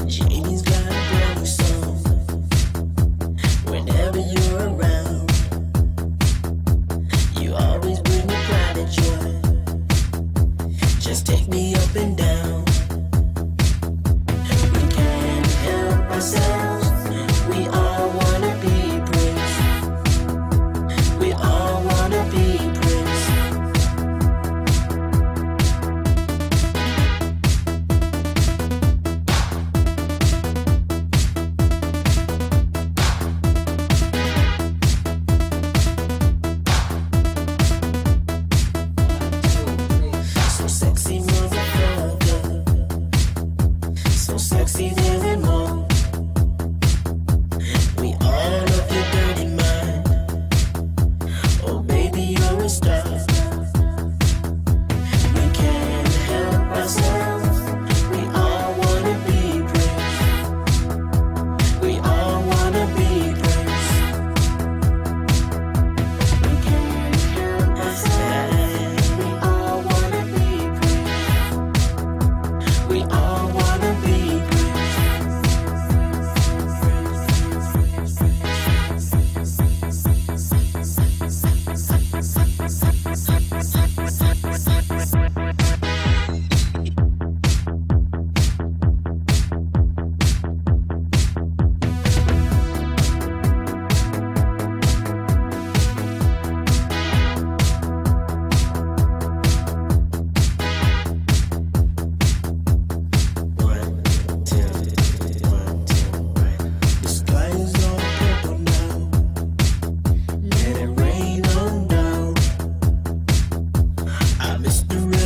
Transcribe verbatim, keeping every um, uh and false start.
Janie's got a brand new song. Whenever you're around, you always bring me pride and joy. Just take me up and down. We can't help ourselves. We all wanna be Prince. We all wanna be Prince. So sexy, motherfucker. So sexy, there and more. We all love your dirty mind. Oh, baby, you're a star. We can't help ourselves. We all wanna be Prince. We all wanna be Prince. We can't help ourselves. We all wanna be Prince. We all wanna be Prince. One, two, one, two, right. The sky is all purple now. Let it rain on down. I miss the